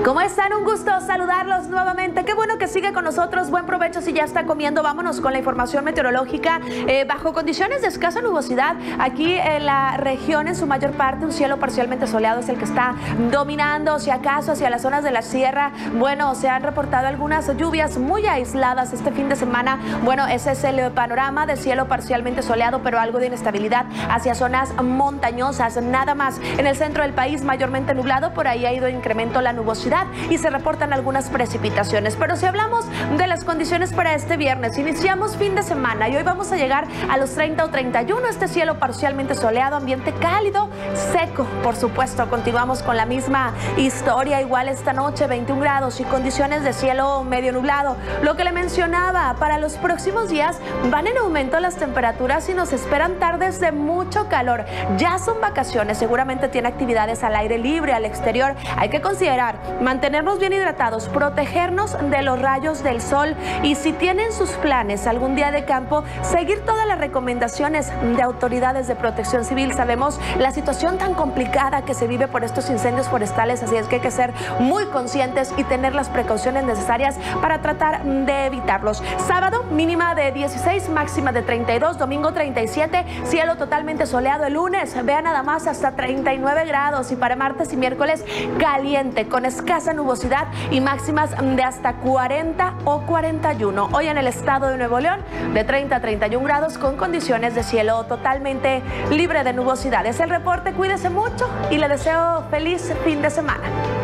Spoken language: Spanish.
¿Cómo están? Un gusto saludarlos nuevamente. Qué bueno que sigue con nosotros. Buen provecho si ya está comiendo. Vámonos con la información meteorológica. Bajo condiciones de escasa nubosidad, aquí en la región, en su mayor parte, un cielo parcialmente soleado es el que está dominando. Si acaso hacia las zonas de la sierra, bueno, se han reportado algunas lluvias muy aisladas este fin de semana. Bueno, ese es el panorama de cielo parcialmente soleado, pero algo de inestabilidad hacia zonas montañosas. Nada más. En el centro del país, mayormente nublado, por ahí ha ido en incremento la nubosidad y se reportan algunas precipitaciones. Pero si hablamos de las condiciones para este viernes, iniciamos fin de semana y hoy vamos a llegar a los 30 o 31, este cielo parcialmente soleado, ambiente cálido, seco, por supuesto. Continuamos con la misma historia, igual esta noche 21 grados y condiciones de cielo medio nublado. Lo que le mencionaba, para los próximos días van en aumento las temperaturas y nos esperan tardes de mucho calor. Ya son vacaciones, seguramente tiene actividades al aire libre, al exterior. Hay que considerar mantenernos bien hidratados, protegernos de los rayos del sol y si tienen sus planes algún día de campo, seguir todas las recomendaciones de autoridades de protección civil. Sabemos la situación tan complicada que se vive por estos incendios forestales, así es que hay que ser muy conscientes y tener las precauciones necesarias para tratar de evitarlos. Sábado, mínima de 16, máxima de 32, domingo 37, cielo totalmente soleado. El lunes, vea nada más, hasta 39 grados y para martes y miércoles caliente con escasa nubosidad y máximas de hasta 40 o 41. Hoy en el estado de Nuevo León de 30 a 31 grados con condiciones de cielo totalmente libre de nubosidad. Es el reporte, cuídese mucho y le deseo feliz fin de semana.